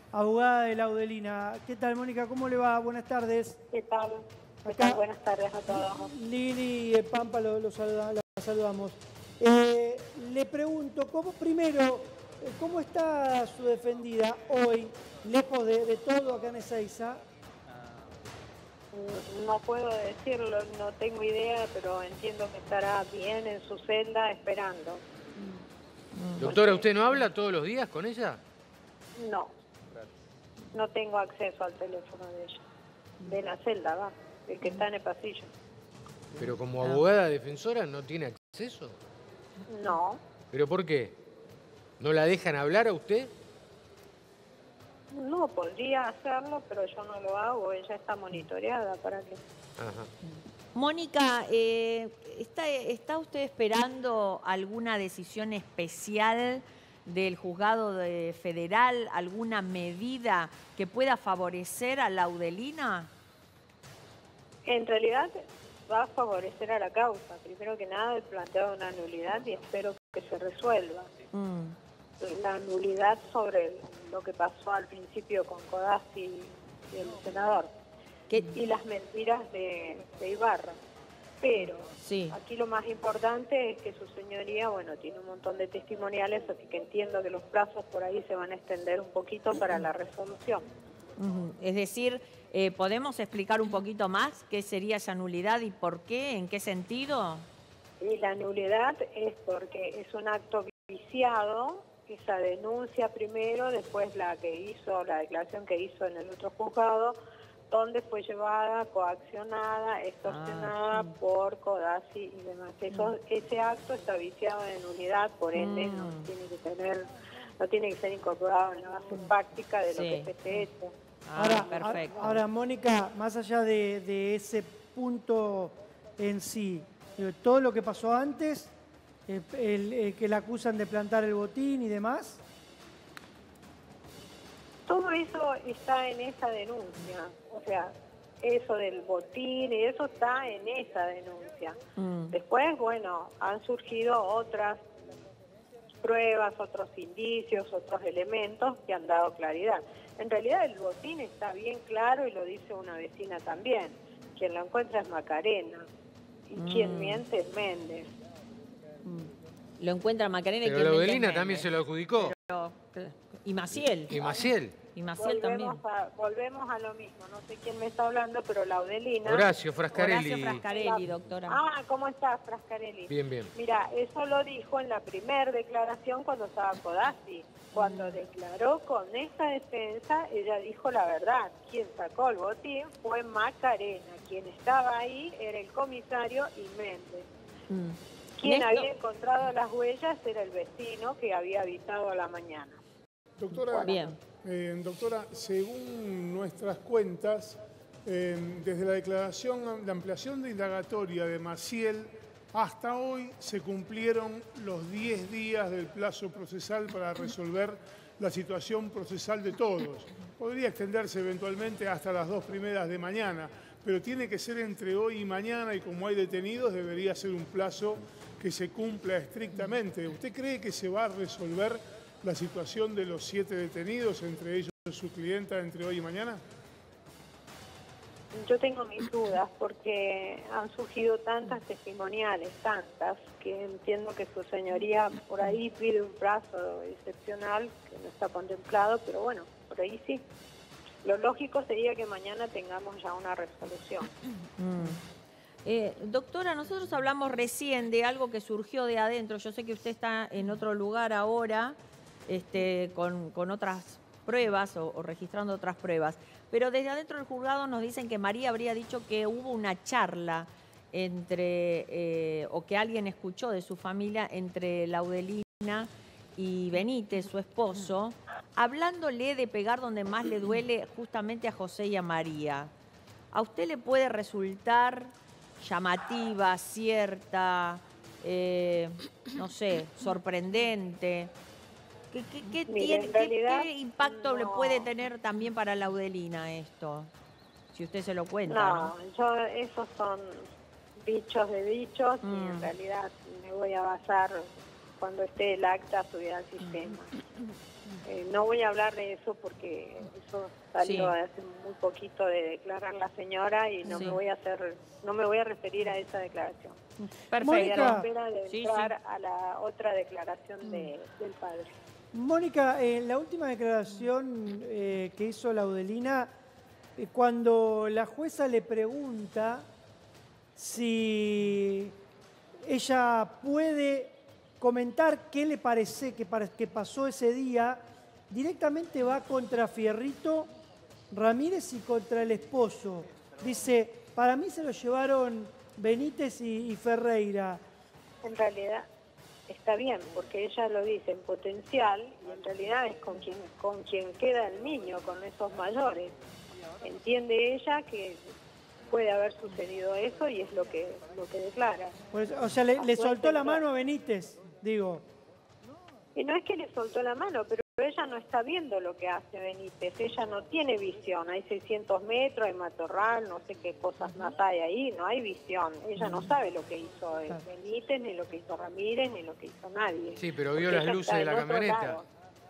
abogada de Laudelina. ¿Qué tal, Mónica? ¿Cómo le va? Buenas tardes. ¿Qué tal? ¿Qué Acá, tal? Buenas tardes a todos. Lili Pampa la saludamos. Le pregunto, primero, ¿cómo está su defendida hoy, lejos de todo acá en Ezeiza? No puedo decirlo, no tengo idea, pero entiendo que estará bien en su celda esperando. Doctora, ¿usted no habla todos los días con ella? No, no tengo acceso al teléfono de ella. De la celda, va, el que está en el pasillo. Pero como abogada defensora no tiene acceso. No, ¿Pero por qué? ¿No la dejan hablar a usted? no podría hacerlo, pero yo no lo hago. Ella está monitoreada para que... Ajá. Mónica, ¿está usted esperando alguna decisión especial del juzgado federal, alguna medida que pueda favorecer a Laudelina? En realidad va a favorecer a la causa. Primero que nada, el planteo de una nulidad y espero que se resuelva. La nulidad sobre lo que pasó al principio con Codazzi y el senador. Y las mentiras de Ibarra. Pero sí, aquí lo más importante es que su señoría, bueno, tiene un montón de testimoniales, así que entiendo que los plazos por ahí se van a extender un poquito para la resolución. Es decir, ¿podemos explicar un poquito más qué sería esa nulidad y por qué? ¿En qué sentido? Y la nulidad es porque es un acto viciado, esa denuncia primero, después la declaración que hizo en el otro juzgado, donde fue llevada, coaccionada, extorsionada por Codazzi y demás. Ese acto está viciado de nulidad, por ende no tiene que ser incorporado en la base práctica de lo que se esté hecho. Perfecto. Ahora, Mónica, más allá de ese punto en sí, todo lo que pasó antes, que la acusan de plantar el botín y demás. Todo eso está en esa denuncia, o sea, eso del botín y eso está en esa denuncia. Después, bueno, han surgido otras pruebas, otros indicios, otros elementos que han dado claridad. En realidad el botín está bien claro y lo dice una vecina también. Quien lo encuentra es Macarena y quien miente es Méndez. Lo encuentra Macarena y Pero Laudelina también se lo adjudicó. Y Maciel. ¿Y Maciel? Y Maciel también. Volvemos a lo mismo, no sé quién me está hablando, pero Laudelina... Horacio Frascarelli. Horacio Frascarelli, doctora. Ah, ¿cómo estás, Frascarelli? Bien, bien. Mira, eso lo dijo en la primera declaración cuando estaba Codazzi. Cuando declaró con esa defensa, ella dijo la verdad. Quien sacó el botín fue Macarena. Quien estaba ahí era el comisario y Méndez. Quien había encontrado las huellas era el vecino que había avisado a la mañana. Doctora, bien. Doctora, según nuestras cuentas, desde la declaración, la ampliación de indagatoria de Maciel, hasta hoy se cumplieron los 10 días del plazo procesal para resolver la situación procesal de todos. Podría extenderse eventualmente hasta las 2 primeras de mañana, pero tiene que ser entre hoy y mañana y como hay detenidos debería ser un plazo que se cumpla estrictamente. ¿Usted cree que se va a resolver la situación de los 7 detenidos, entre ellos su clienta, entre hoy y mañana? Yo tengo mis dudas porque han surgido tantas testimoniales, que entiendo que su señoría por ahí pide un plazo excepcional que no está contemplado, pero bueno, por ahí sí. Lo lógico sería que mañana tengamos ya una resolución. Doctora, nosotros hablamos recién de algo que surgió de adentro. Yo sé que usted está en otro lugar ahora, con otras pruebas o registrando otras pruebas. Pero desde adentro del juzgado nos dicen que María habría dicho que hubo una charla o que alguien escuchó de su familia entre Laudelina y Benítez, su esposo, hablándole de pegar donde más le duele justamente a José y a María. ¿A usted le puede resultar llamativa, cierta, no sé, sorprendente? ¿Qué impacto le puede tener también para Laudelina esto? Si usted se lo cuenta. Esos son dichos de dichos y en realidad me voy a basar cuando esté el acta subida al sistema. No voy a hablar de eso porque eso salió hace muy poquito de declarar la señora y no me voy a referir a esa declaración. Perfecto. Estoy a la espera de entrar a la otra declaración del padre. Mónica, la última declaración que hizo Laudelina, cuando la jueza le pregunta si ella puede comentar qué le parece que pasó ese día, directamente va contra Fierrito Ramírez y contra el esposo. Dice, para mí se lo llevaron Benítez y Ferreira. En realidad está bien, porque ella lo dice en potencial y en realidad es con quien queda el niño, con esos mayores. Entiende ella que puede haber sucedido eso y es lo que declara. Pues, o sea, le soltó la mano a Benítez, digo. Y no es que le soltó la mano, pero ella no está viendo lo que hace Benítez. Ella no tiene visión. Hay 600 metros, hay matorral, no sé qué cosas más hay ahí. No hay visión. Ella no sabe lo que hizo Benítez, ni lo que hizo Ramírez, ni lo que hizo nadie. Sí, pero vio las luces de la camioneta.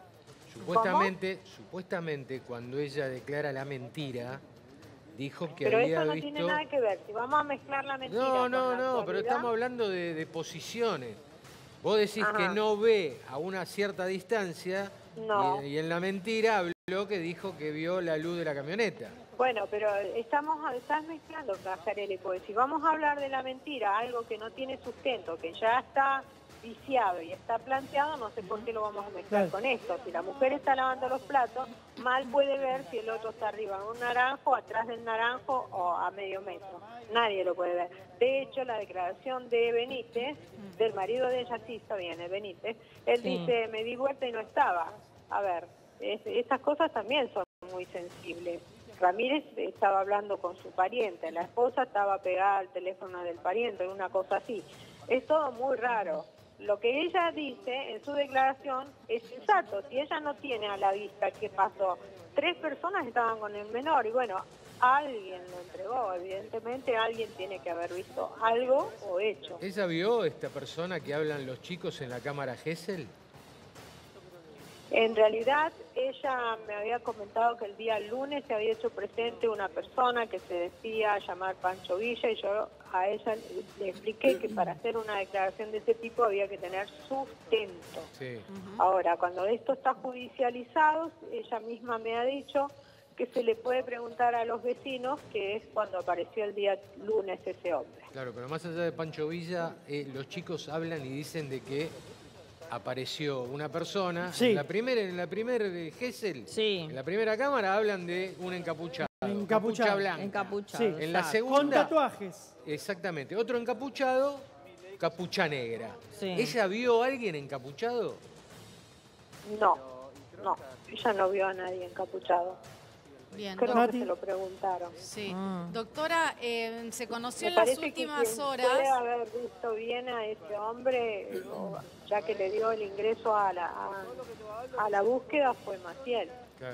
Supuestamente, cuando ella declara la mentira, dijo que pero había eso no visto... tiene nada que ver. Si vamos a mezclar la mentira No, pero estamos hablando de posiciones. Vos decís que no ve a una cierta distancia y en la mentira habló que dijo que vio la luz de la camioneta. Bueno, pero estás mezclando, Cajarelli, porque si vamos a hablar de la mentira, algo que no tiene sustento, que ya está viciado y está planteado, no sé por qué lo vamos a mezclar con esto. Si la mujer está lavando los platos, mal puede ver si el otro está arriba en un naranjo, atrás del naranjo o a medio metro. Nadie lo puede ver. De hecho, la declaración de Benítez, del marido de ella, sí está bien, es Benítez, él dice, me di vuelta y no estaba. A ver, estas cosas también son muy sensibles. Ramírez estaba hablando con su pariente, la esposa estaba pegada al teléfono del pariente, una cosa así. Es todo muy raro. Lo que ella dice en su declaración es sensato. Si ella no tiene a la vista qué pasó, 3 personas estaban con el menor y bueno, alguien lo entregó. Evidentemente alguien tiene que haber visto algo o hecho. ¿Ella vio esta persona que hablan los chicos en la cámara Gesell? En realidad, ella me había comentado que el día lunes se había hecho presente una persona que se decía llamar Pancho Villa y yo a ella le expliqué que para hacer una declaración de ese tipo había que tener sustento. Sí. Ahora, cuando esto está judicializado, ella misma me ha dicho que se le puede preguntar a los vecinos, que es cuando apareció el día lunes ese hombre. Claro, pero más allá de Pancho Villa, los chicos hablan y dicen de que apareció una persona. En la primera Gesell, en la primera cámara hablan de un encapuchado. Capucha blanca. Encapuchado. Sí. En la segunda... Con tatuajes. Exactamente. Otro encapuchado, capucha negra. Sí. ¿Ella vio a alguien encapuchado? No, ella no vio a nadie encapuchado. Bien, Creo que se lo preguntaron. Sí. Doctora, se conoció Me en las parece últimas que quien horas... puede haber visto bien a ese hombre, ya que le dio el ingreso a la búsqueda, fue Maciel. Claro.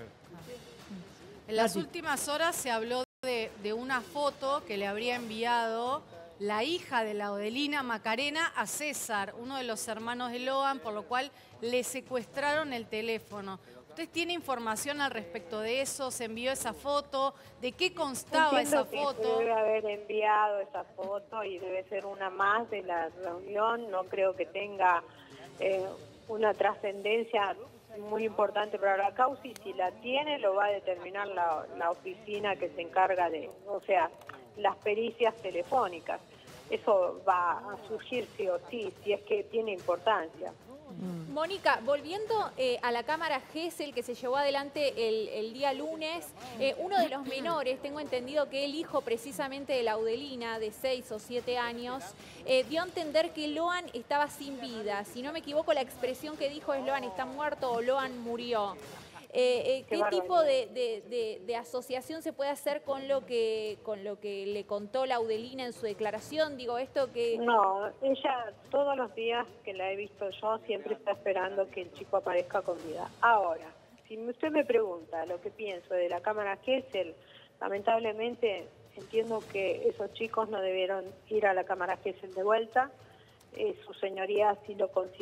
En las últimas horas se habló de una foto que le habría enviado la hija de Laudelina, Macarena, a César, uno de los hermanos de Loan, por lo cual le secuestraron el teléfono. ¿Usted tiene información al respecto de eso? ¿Se envió esa foto? ¿De qué constaba esa foto? Que debe haber enviado esa foto y debe ser una más de la reunión. No creo que tenga una trascendencia muy importante para la causa y si la tiene lo va a determinar la oficina que se encarga de, o sea, las pericias telefónicas. Eso va a surgir sí o sí, si es que tiene importancia. Mónica, volviendo a la cámara Gesell que se llevó adelante el día lunes, uno de los menores, tengo entendido que el hijo precisamente de Laudelina, de 6 o 7 años, dio a entender que Loan estaba sin vida. Si no me equivoco, la expresión que dijo es Loan está muerto o Loan murió. ¿Qué tipo de asociación se puede hacer con lo que le contó Laudelina en su declaración? Digo, esto que... No, ella todos los días que la he visto yo siempre está esperando que el chico aparezca con vida. Ahora, si usted me pregunta lo que pienso de la cámara Gesell, lamentablemente entiendo que esos chicos no debieron ir a la cámara Gesell de vuelta. Su señoría sí lo consideró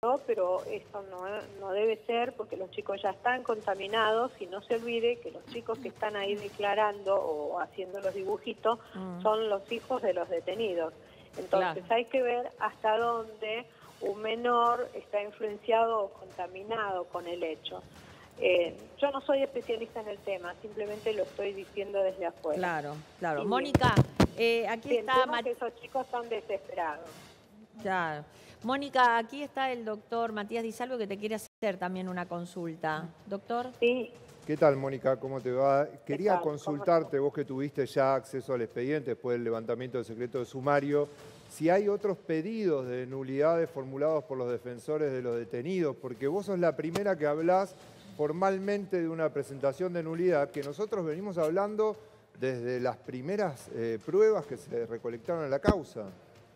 pero esto no debe ser porque los chicos ya están contaminados y no se olvide que los chicos que están ahí declarando o haciendo los dibujitos son los hijos de los detenidos. Entonces hay que ver hasta dónde un menor está influenciado o contaminado con el hecho. Yo no soy especialista en el tema, simplemente lo estoy diciendo desde afuera. Claro, claro. Mónica, aquí está... Que esos chicos están desesperados. Claro. Mónica, aquí está el doctor Matías Di Salvo que te quiere hacer también una consulta. Doctor. Sí. ¿Qué tal, Mónica? ¿Cómo te va? Quería consultarte, vos que tuviste ya acceso al expediente después del levantamiento del secreto de sumario, si hay otros pedidos de nulidades formulados por los defensores de los detenidos, porque vos sos la primera que hablás formalmente de una presentación de nulidad que nosotros venimos hablando desde las primeras pruebas que se recolectaron en la causa.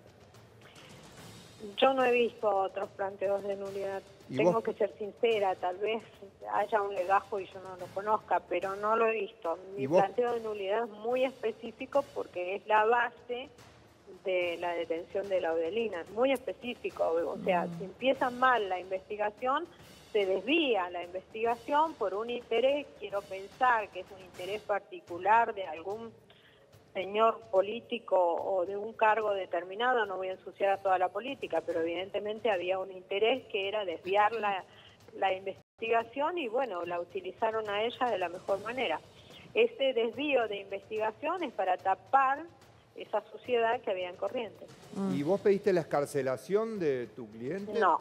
Yo no he visto otros planteos de nulidad. Tengo que ser sincera, tal vez haya un legajo y yo no lo conozca, pero no lo he visto. Mi planteo de nulidad es muy específico porque es la base de la detención de Laudelina, es muy específico. O sea, si empieza mal la investigación, se desvía la investigación por un interés, quiero pensar que es un interés particular de algún señor político o de un cargo determinado, no voy a ensuciar a toda la política, pero evidentemente había un interés que era desviar la investigación y bueno, la utilizaron a ella de la mejor manera. Este desvío de investigación es para tapar esa suciedad que había en Corrientes. ¿Y vos pediste la excarcelación de tu cliente? No.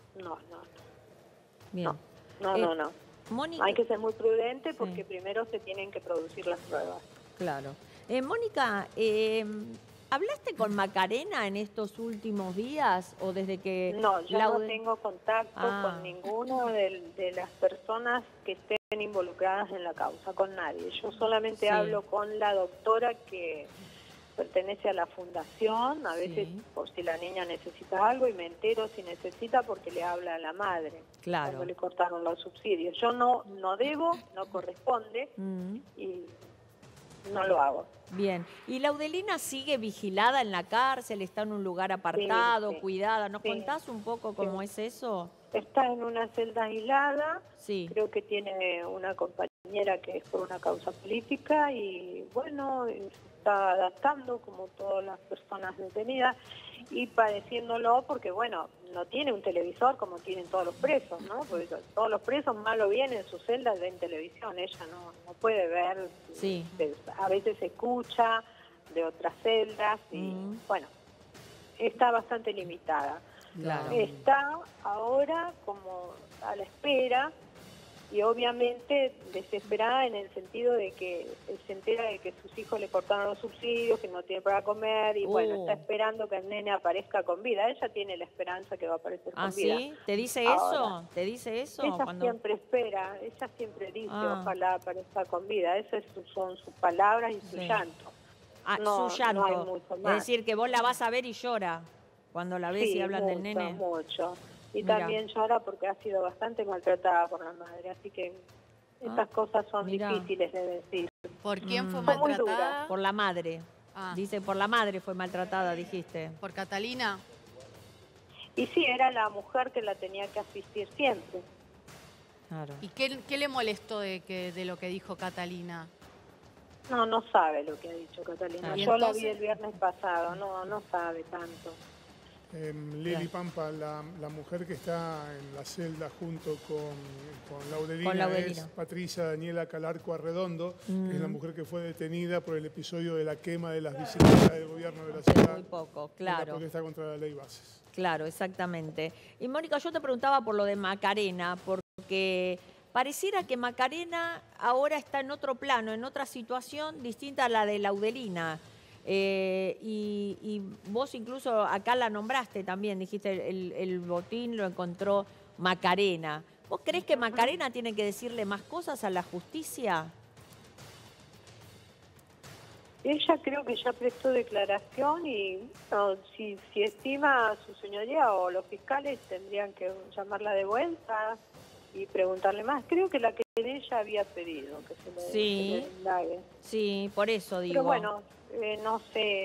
Bien. No. Mónica, hay que ser muy prudente porque primero se tienen que producir las pruebas. Claro. Mónica, ¿hablaste con Macarena en estos últimos días o desde que... No, yo no tengo contacto con ninguno de las personas que estén involucradas en la causa, con nadie. Yo solamente hablo con la doctora que pertenece a la fundación, a veces por si la niña necesita algo y me entero si necesita porque le habla a la madre. Claro. Cuando le cortaron los subsidios. Yo no debo, no corresponde y no lo hago. Bien. ¿Y Laudelina sigue vigilada en la cárcel? ¿Está en un lugar apartado, cuidada? ¿Nos contás un poco cómo es eso? Está en una celda aislada. Sí. Creo que tiene una compañera que es por una causa política y bueno, está adaptando como todas las personas detenidas y padeciéndolo porque bueno, no tiene un televisor como tienen todos los presos, ¿no? Porque todos los presos mal o bien en su celda ven televisión, ella no puede ver, a veces escucha de otras celdas y bueno, está bastante limitada. Claro. Está ahora como a la espera y obviamente desesperada en el sentido de que se entera de que sus hijos le cortaron los subsidios, que no tiene para comer y bueno, está esperando que el nene aparezca con vida. Ella tiene la esperanza que va a aparecer con vida. ¿Sí? ¿Te dice eso? ¿Te dice eso? Ella siempre espera, ella siempre dice ojalá aparezca con vida. Esas son sus palabras y su llanto. Su llanto. No hay mucho más. Es decir, que vos la vas a ver y llora cuando la ves y hablan del nene. Mucho. Y también llora porque ha sido bastante maltratada por la madre, así que estas cosas son difíciles de decir. ¿Por quién fue maltratada? Por la madre. Dice, por la madre fue maltratada, dijiste. ¿Por Catalina? Y sí, era la mujer que la tenía que asistir siempre. Claro. ¿Y qué le molestó de lo que dijo Catalina? No sabe lo que ha dicho Catalina. Yo la vi el viernes pasado, no sabe tanto. Lili Pampa, la mujer que está en la celda junto con Laudelina es Patricia Daniela Calarco Arredondo, que es la mujer que fue detenida por el episodio de la quema de las bicicletas del gobierno de la ciudad. Muy poco, claro. La protesta contra la ley Bases. Claro, exactamente. Y Mónica, yo te preguntaba por lo de Macarena, porque pareciera que Macarena ahora está en otro plano, en otra situación distinta a la de Laudelina. Y vos incluso acá la nombraste también, dijiste el botín lo encontró Macarena. ¿Vos creés que Macarena tiene que decirle más cosas a la justicia? Ella creo que ya prestó declaración y si estima su señoría o los fiscales tendrían que llamarla de vuelta y preguntarle más. Creo que la que ella había pedido que se le indague. Sí, por eso digo. Pero bueno, no sé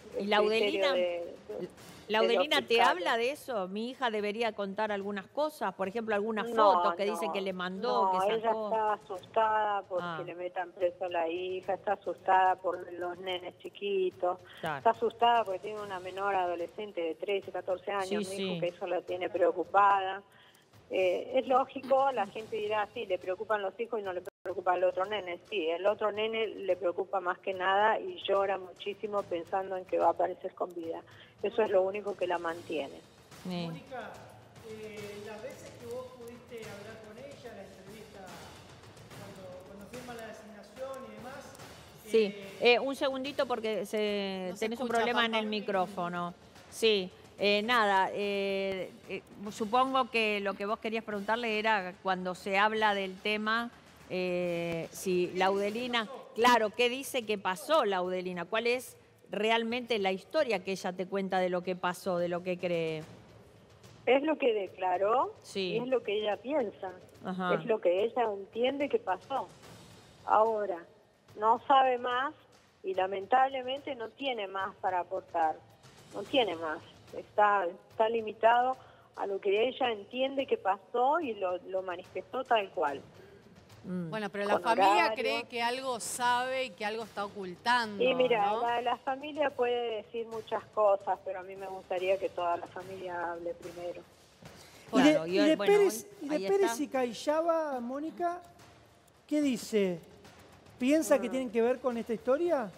¿Y Laudelina te habla de eso? ¿Mi hija debería contar algunas cosas? Por ejemplo, algunas fotos que dice que le mandó, que sacó. Ella está asustada porque le metan preso a la hija, está asustada por los nenes chiquitos, está asustada porque tiene una menor adolescente de 13, 14 años, me dijo que eso la tiene preocupada. Es lógico, la gente dirá, sí, le preocupan los hijos y no le preocupa al otro nene. Sí, el otro nene le preocupa más que nada y llora muchísimo pensando en que va a aparecer con vida. Eso es lo único que la mantiene. Mónica, las veces que vos pudiste hablar con ella, la entrevista, cuando firma la designación y demás... Sí, un segundito porque tenés un problema en el micrófono. Sí. Nada, supongo que lo que vos querías preguntarle era cuando se habla del tema, si Laudelina, claro, ¿qué dice que pasó Laudelina? ¿Cuál es realmente la historia que ella te cuenta de lo que pasó, de lo que cree? Es lo que declaró y es lo que ella piensa, es lo que ella entiende que pasó. Ahora, no sabe más y lamentablemente no tiene más para aportar, no tiene más. Está limitado a lo que ella entiende que pasó y lo manifestó tal cual. Bueno, pero la familia cree que algo sabe y que algo está ocultando. Y mira, ¿no? la familia puede decir muchas cosas, pero a mí me gustaría que toda la familia hable primero. Claro, y de Pérez y Cayaba, Mónica, ¿qué dice? ¿Piensa que tienen que ver con esta historia?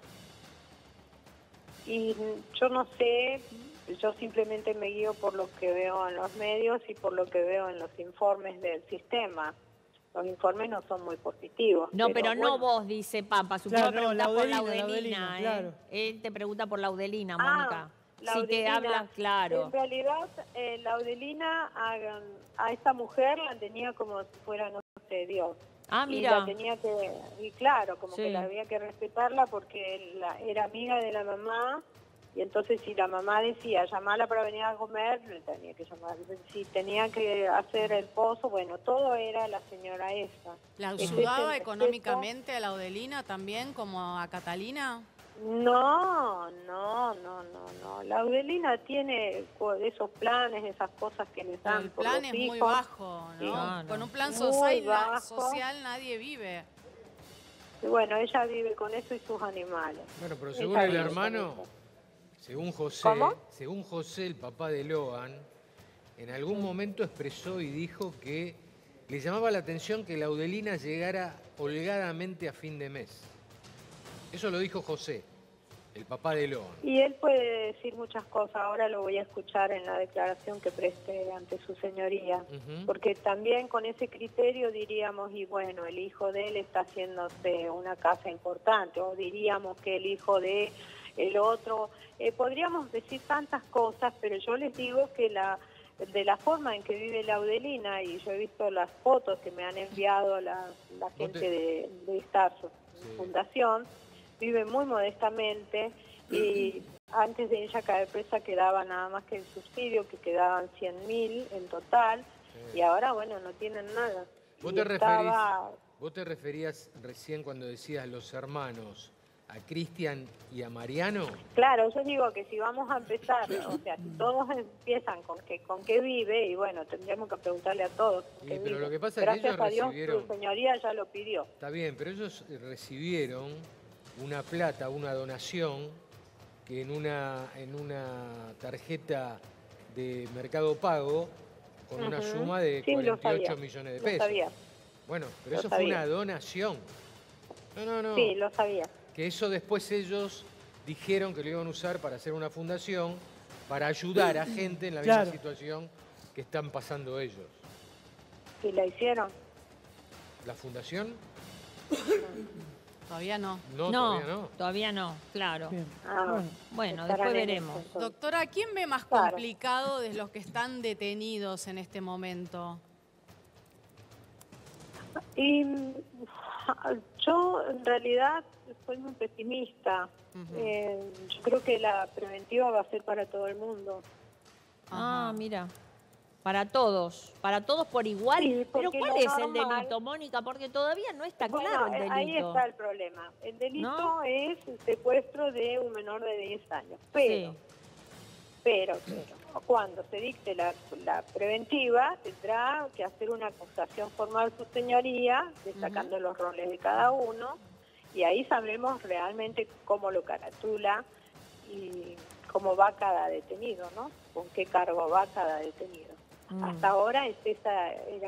Y yo no sé, yo simplemente me guío por lo que veo en los medios y por lo que veo en los informes del sistema. Los informes no son muy positivos. No, pero bueno. No vos, dice Pampa. Supongo que preguntás por Laudelina. Claro. Él te pregunta por Laudelina, Mónica. Laudelina, si te habla, claro. En realidad, Laudelina a esta mujer la tenía como si fuera, no sé, Dios. Ah, mira. Y la tenía que, claro, como que la había que respetarla porque era amiga de la mamá. Y entonces si la mamá decía, llamarla para venir a comer, le tenía que llamar. Si tenía que hacer el pozo, bueno, todo era la señora esta. ¿La ayudaba económicamente a Laudelina también, como a Catalina? No. Laudelina tiene esos planes, esas cosas que le dan. El plan es muy bajo, ¿no? Sí. Con un plan social nadie vive. Y bueno, ella vive con eso y sus animales. Bueno, pero según el hermano... Según José, el papá de Loan, en algún momento expresó y dijo que le llamaba la atención que Laudelina llegara holgadamente a fin de mes. Eso lo dijo José, el papá de Loan. Y él puede decir muchas cosas, ahora lo voy a escuchar en la declaración que preste ante su señoría, porque también con ese criterio diríamos, y bueno, el hijo de él está haciéndose una casa importante, o diríamos que el hijo de el otro, podríamos decir tantas cosas, pero yo les digo que de la forma en que vive Laudelina, y yo he visto las fotos que me han enviado la gente de esta fundación, vive muy modestamente y antes de ella caer presa quedaba nada más que el subsidio, que quedaban 100.000 en total, y ahora, bueno, no tienen nada. ¿Vos te referías recién cuando decías los hermanos a Cristian y a Mariano? Claro, yo digo que si vamos a empezar, o sea, si todos empiezan con qué vive, y bueno, tendríamos que preguntarle a todos. Pero lo que pasa es que ellos recibieron... Su señoría ya lo pidió. Está bien, pero ellos recibieron una plata, una donación, que en una tarjeta de Mercado Pago, con una suma de 48 millones de pesos. Lo sabía. Bueno, pero eso fue una donación. No. Sí, lo sabía. Que eso después ellos dijeron que lo iban a usar para hacer una fundación para ayudar a gente en la misma situación que están pasando ellos. ¿Y la hicieron? ¿La fundación? Todavía no. Todavía no, claro. Bueno, después veremos. Doctora, ¿quién ve más complicado de los que están detenidos en este momento? Y yo en realidad soy muy pesimista. Yo creo que la preventiva va a ser para todo el mundo. Mira. Para todos por igual. Sí, Pero porque ¿cuál lo es el normal- delito, Mónica? Porque todavía no está Bueno, claro el delito. ahí está el problema. El delito ¿No? es el secuestro de un menor de 10 años. Sí. Pero, cuando se dicte la preventiva, tendrá que hacer una acusación formal su señoría, destacando los roles de cada uno, y ahí sabremos realmente cómo lo caratula y cómo va cada detenido, ¿no? Con qué cargo va cada detenido. Hasta ahora esa era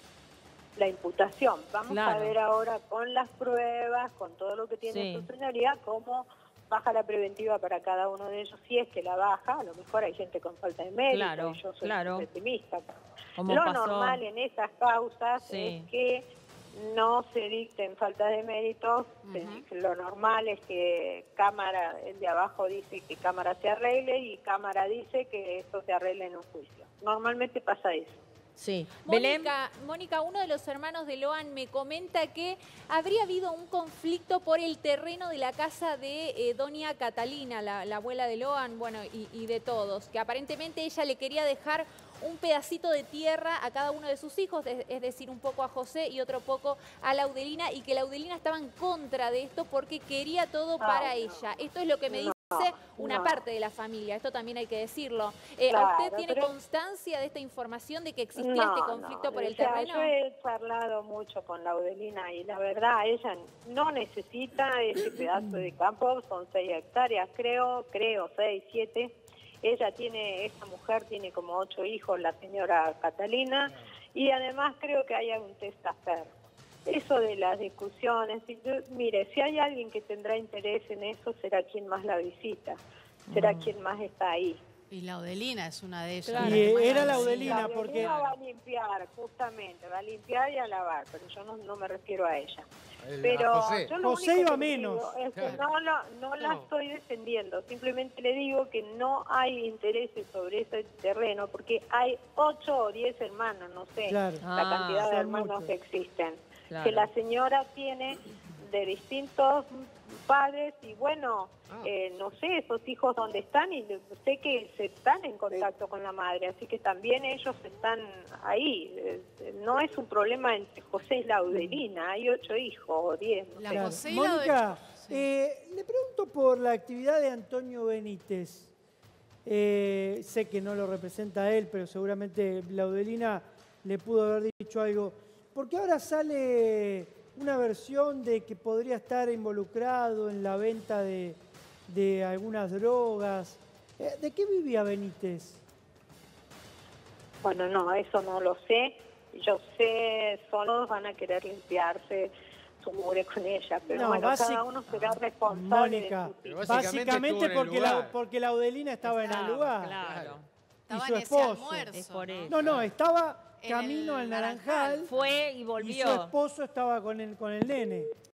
la imputación. Vamos a ver ahora con las pruebas, con todo lo que tiene su señoría, cómo baja la preventiva para cada uno de ellos, si es que la baja. A lo mejor hay gente con falta de mérito, yo soy pesimista. Lo normal en esas causas es que no se dicten falta de méritos. Lo normal es que Cámara, el de abajo dice que Cámara se arregle y Cámara dice que esto se arregle en un juicio. Normalmente pasa eso. Sí. Mónica, uno de los hermanos de Loan me comenta que habría habido un conflicto por el terreno de la casa de doña Catalina, la abuela de Loan, bueno, y de todos, que aparentemente ella le quería dejar un pedacito de tierra a cada uno de sus hijos, es decir, un poco a José y otro poco a Laudelina, y que Laudelina estaba en contra de esto porque quería todo para ella. Esto es lo que me dice una parte de la familia, esto también hay que decirlo. ¿Usted tiene constancia de esta información de que existía este conflicto por el terreno? Yo he charlado mucho con Laudelina y la verdad, ella no necesita ese pedazo de campo, son 6 hectáreas, creo, 6, 7. Esta mujer tiene como 8 hijos, la señora Catalina, y además creo que hay un testaferro. Eso de las discusiones, mire, si hay alguien que tendrá interés en eso, será quien más la visita, será quien más está ahí. Y Laudelina es una de ellas. Claro. Y era Laudelina porque... va a limpiar, justamente, va a limpiar y a lavar, pero yo no me refiero a ella. Pero yo lo José único iba que menos. digo es que no la estoy defendiendo, simplemente le digo que no hay intereses sobre ese terreno porque hay 8 o 10 hermanos, no sé la cantidad de hermanos que existen, que la señora tiene de distintos padres y bueno, no sé esos hijos dónde están y sé que se están en contacto con la madre, así que también ellos están ahí. No es un problema entre José y Laudelina, hay 8 hijos o 10. No sé. Mónica, le pregunto por la actividad de Antonio Benítez. Sé que no lo representa a él, pero seguramente Laudelina le pudo haber dicho algo. Porque ahora sale una versión de que podría estar involucrado en la venta de algunas drogas. ¿De qué vivía Benítez? Bueno, no, eso no lo sé. Yo sé, solo van a querer limpiarse su mugre con ella, pero bueno, cada uno será responsable. Mónica, de su básicamente porque Laudelina estaba en el lugar. Claro. Y su esposo. No, estaba camino al Naranjal. Fue y volvió. Y su esposo estaba con el nene.